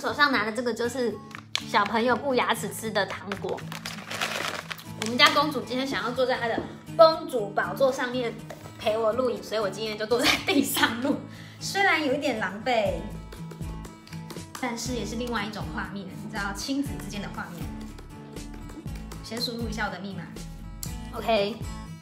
手上拿的这个就是小朋友顾牙齿吃的糖果。我们家公主今天想要坐在她的公主宝座上面陪我录影，所以我今天就坐在地上录。虽然有一点狼狈，但是也是另外一种画面，你知道亲子之间的画面。先输入一下我的密码 ，OK。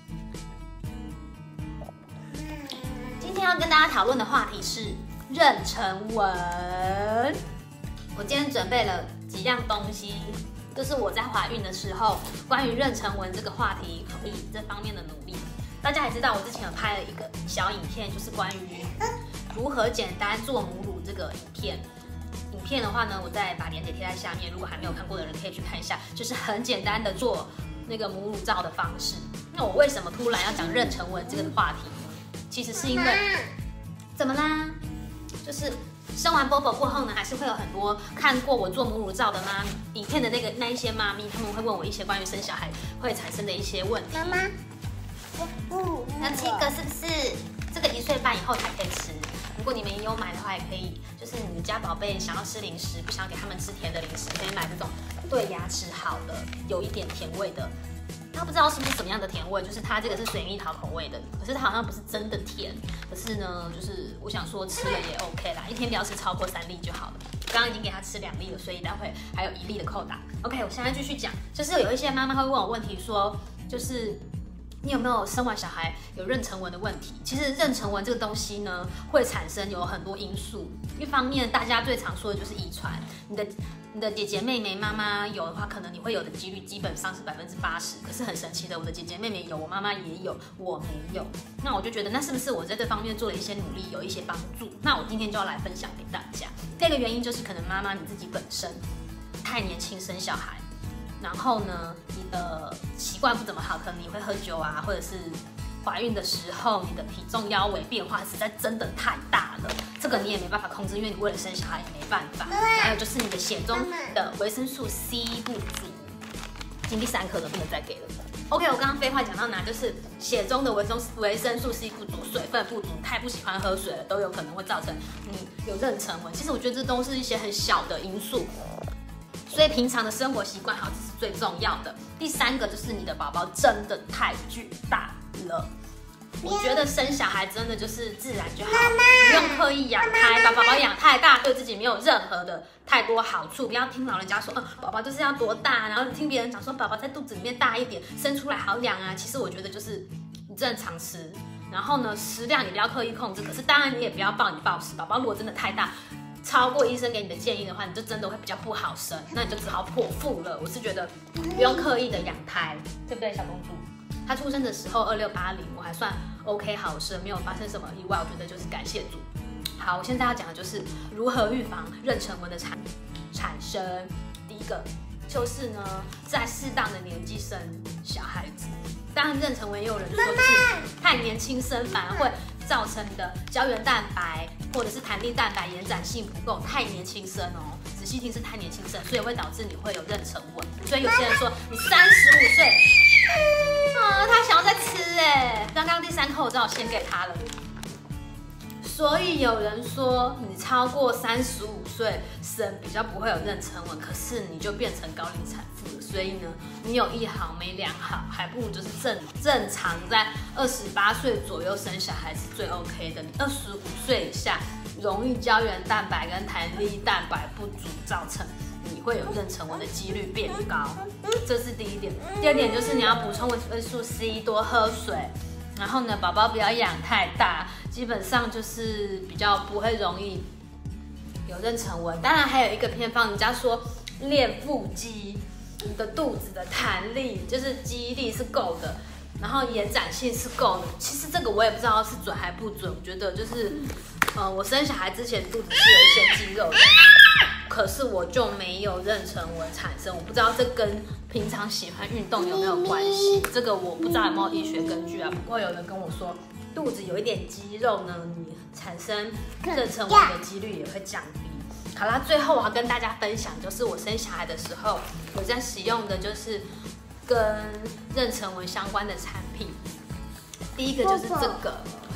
今天要跟大家讨论的话题是妊娠纹。我今天准备了几样东西，就是我在怀孕的时候关于妊娠纹这个话题以这方面的努力。大家也知道，我之前有拍了一个小影片，就是关于如何简单做母乳这个影片。影片的话呢，我再把链接贴在下面，如果还没有看过的人可以去看一下，就是很简单的做那个母乳皂的方式。那我为什么突然要讲妊娠纹这个话题呢？其实是因为，怎么啦？就是生完波波过后呢，还是会有很多看过我做母乳皂的影片的那一些妈咪，他们会问我一些关于生小孩会产生的一些问题。 妈妈， 那这个是不是这个1岁半以后才可以吃？如果你们也有买的话，也可以，就是你们家宝贝想要吃零食，不想给他们吃甜的零食，可以买这种对牙齿好的，有一点甜味的。他不知道是不是什么样的甜味，就是它这个是水蜜桃口味的，可是它好像不是真的甜。可是呢，就是我想说吃了也 OK 啦，一天不要吃超过3粒就好了。刚刚已经给他吃2粒了，所以待会还有1粒的扣打。OK， 我现在继续讲，就是有一些妈妈会问我问题说，就是你有没有生完小孩有妊娠纹的问题？其实妊娠纹这个东西呢，会产生有很多因素。一方面，大家最常说的就是遗传，你的姐姐妹妹妈妈有的话，可能你会有的几率基本上是80%。可是很神奇的，我的姐姐妹妹有，我妈妈也有，我没有。那我就觉得，那是不是我在这方面做了一些努力，有一些帮助？那我今天就要来分享给大家。第二个原因就是，可能妈妈你自己本身太年轻生小孩。然后呢，你的习惯不怎么好，可能你会喝酒啊，或者是怀孕的时候你的体重腰围变化实在真的太大了，这个你也没办法控制，因为你为了生小孩也没办法。还有就是你的血中的维生素 C 不足，已经第3颗了，不能再给了。OK， 我刚刚废话讲到哪？就是血中的维生素 C 不足，水分不足，太不喜欢喝水了，都有可能会造成你有妊娠纹。其实我觉得这都是一些很小的因素。所以平常的生活习惯好，这是最重要的。第3个就是你的宝宝真的太巨大了。我觉得生小孩真的就是自然就好，不用刻意养胎，把宝宝养太大，对自己没有任何的太多好处。不要听老人家说，宝宝就是要多大，然后听别人讲说宝宝在肚子里面大一点，生出来好养啊。其实我觉得就是你正常吃，然后呢食量你不要刻意控制，可是当然你也不要暴饮暴食。宝宝如果真的太大，超过医生给你的建议的话，你就真的会比较不好生，那你就只好剖腹了。我是觉得不用刻意的养胎，对不对，小公主？她出生的时候2680，我还算 OK 好生，没有发生什么意外，我觉得就是感谢主。好，我现在要讲的就是如何预防妊娠纹的产生。第一个就是呢，在适当的年纪生小孩子。当然，妊娠纹也有人说就是太年轻生，反而会造成你的胶原蛋白或者是弹力蛋白延展性不够，太年轻生哦。仔细听是太年轻生，所以会导致你会有妊娠纹。所以有些人说你35岁，他想要再吃刚刚第3口罩先给他了。所以有人说你超过35岁生比较不会有妊娠纹，可是你就变成高龄产妇了。所以呢，你有1好没2好，还不如就是正常在28岁左右生小孩是最 OK 的。你25岁以下，容易胶原蛋白跟弹力蛋白不足，造成你会有妊娠纹的几率变高。这是第一点。第二点就是你要补充维生素 C， 多喝水。然后呢，宝宝不要养太大，基本上就是比较不会容易有妊娠纹。当然还有一个偏方，人家说练腹肌，你的肚子的弹力就是肌力是够的，然后延展性是够的。其实这个我也不知道是准还不准，我觉得就是，我生小孩之前肚子是有一些肌肉的，可是我就没有妊娠纹产生，我不知道这跟平常喜欢运动有没有关系，这个我不知道有没有医学根据啊。不过有人跟我说，肚子有一点肌肉呢，你产生妊娠纹的几率也会降低。好啦，最后我要跟大家分享，就是我生小孩的时候，我在使用的就是跟妊娠纹相关的产品。第一个就是这个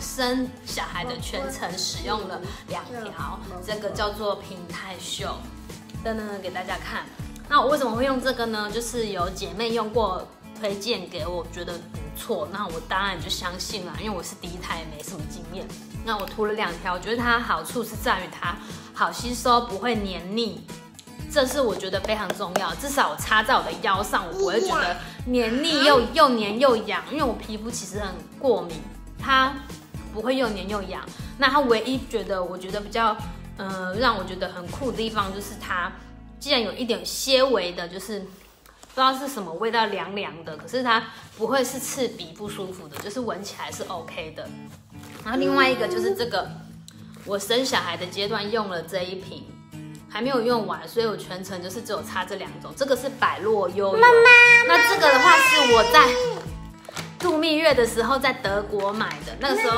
生小孩的全程使用了2条，这个叫做平泰秀，等等给大家看。那我为什么会用这个呢？就是有姐妹用过，推荐给我，觉得不错，那我当然就相信啦，因为我是第一胎，也没什么经验。那我涂了2条，我觉得它好处是在于它好吸收，不会黏腻。这是我觉得非常重要，至少我擦在我的腰上，我不会觉得黏腻又黏又痒，因为我皮肤其实很过敏，它不会又黏又痒。那它唯一我觉得比较让我觉得很酷的地方，就是它既然有一点些微的，就是不知道是什么味道，凉凉的，可是它不会是刺鼻不舒服的，就是闻起来是 OK 的。然后另外一个就是这个，我生小孩的阶段用了这一瓶。还没有用完，所以我全程就是只有擦这2种。这个是百洛悠悠，那这个的话是我在度蜜月的时候在德国买的。那个时候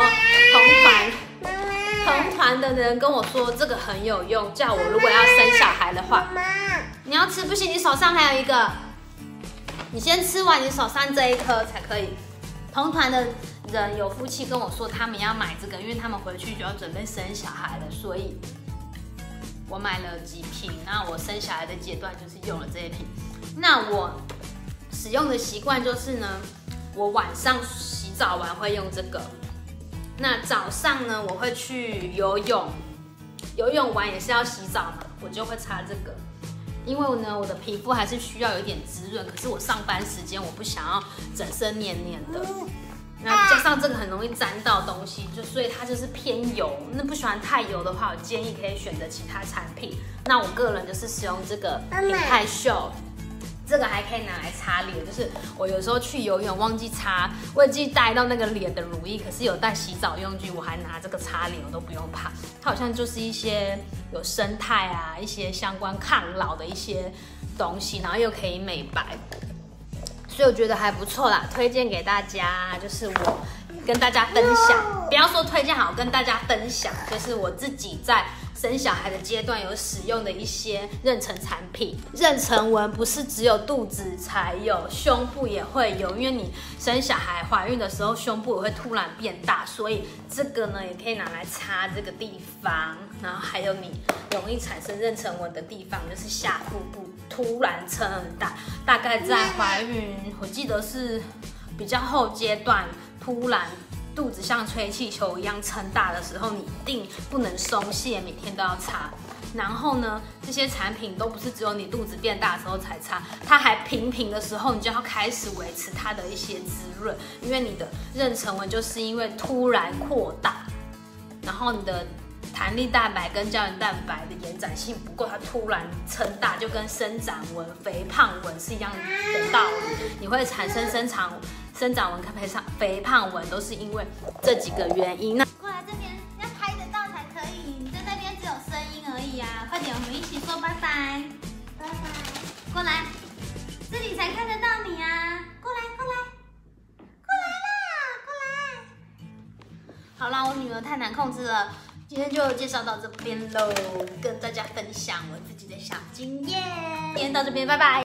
同团的人跟我说这个很有用，叫我如果要生小孩的话，你要吃不行，你手上还有一个，你先吃完你手上这一颗才可以。同团的人有夫妻跟我说他们要买这个，因为他们回去就要准备生小孩了，所以。我买了几瓶，那我生小孩的阶段就是用了这一瓶。那我使用的习惯就是呢，我晚上洗澡完会用这个，那早上呢我会去游泳，游泳完也是要洗澡嘛，我就会擦这个。因为呢我的皮肤还是需要有点滋润，可是我上班时间我不想要整身黏黏的。那加上这个很容易沾到东西，所以它就是偏油。那不喜欢太油的话，我建议可以选择其他产品。那我个人就是使用这个平泰秀，这个还可以拿来擦脸。就是我有时候去游泳忘记擦，忘记带到那个脸的乳液，可是有带洗澡用具，我还拿这个擦脸，我都不用怕。它好像就是一些有生态啊，一些相关抗老的一些东西，然后又可以美白。所以我觉得还不错啦，推荐给大家，就是我跟大家分享，不要说推荐好，跟大家分享，就是我自己在生小孩的阶段有使用的一些妊娠产品。妊娠纹不是只有肚子才有，胸部也会有，因为你生小孩怀孕的时候胸部也会突然变大，所以这个呢也可以拿来擦这个地方。然后还有你容易产生妊娠纹的地方，就是下腹部突然撑很大，大概在怀孕，我记得是比较后阶段，突然肚子像吹气球一样撑大的时候，你一定不能松懈，每天都要擦。然后呢，这些产品都不是只有你肚子变大的时候才擦，它还平的时候，你就要开始维持它的一些滋润，因为你的妊娠纹就是因为突然扩大，然后你的弹力蛋白跟胶原蛋白的延展性不够，它突然撑大，就跟生长纹、肥胖纹是一样的道理。你会产生生长纹、肥胖纹，都是因为这几个原因。那过来这边要拍得到才可以，你在那边只有声音而已啊！快点，我们一起说拜拜，拜拜。过来，这里才看得到你啊！过来啦，过来。好啦，我女儿太难控制了。今天就介绍到这边喽，跟大家分享我自己的小经验。今天到这边，拜拜。